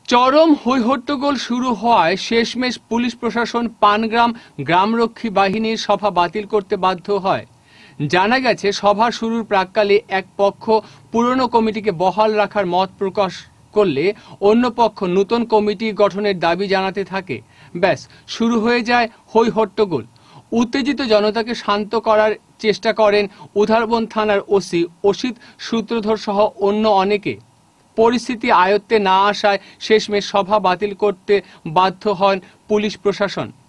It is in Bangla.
চরম হৈহট্টগোল শুরু হওয়ায় শেষমেশ পুলিশ প্রশাসন পানগ্রাম গ্রামরক্ষী বাহিনীর সভা বাতিল করতে বাধ্য হয়। জানা গেছে, সভা শুরুর প্রাক্কালে এক পক্ষ পুরনো কমিটিকে বহাল রাখার মত প্রকাশ করলে অন্য পক্ষ নতুন কমিটি গঠনের দাবি জানাতে থাকে। ব্যাস, শুরু হয়ে যায় হৈহট্টগোল। উত্তেজিত জনতাকে শান্ত করার চেষ্টা করেন উধারবন থানার ওসি অসিত সূত্রধর সহ অন্য অনেকে। পরিস্থিতি আয়ত্তে না আসায় শেষমেশ সভা বাতিল করতে বাধ্য হন পুলিশ প্রশাসন।